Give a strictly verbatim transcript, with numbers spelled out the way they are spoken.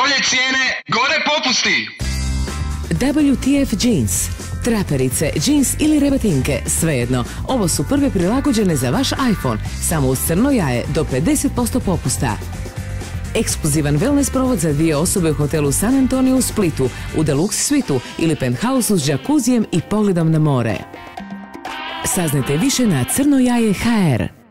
Dolje cijene, gore popusti! W T F Jeans. Traperice, džins ili rebatinke, svejedno. Ovo su prve prilagođene za vaš iPhone, samo uz crno jaje do pedeset posto popusta. Ekskluzivan wellness provod za dvije osobe u hotelu San Antonio u Splitu, u Deluxe Suitu ili Penthouse s džakuzijem i pogledom na more. Saznajte više na crnojaje tačka h r.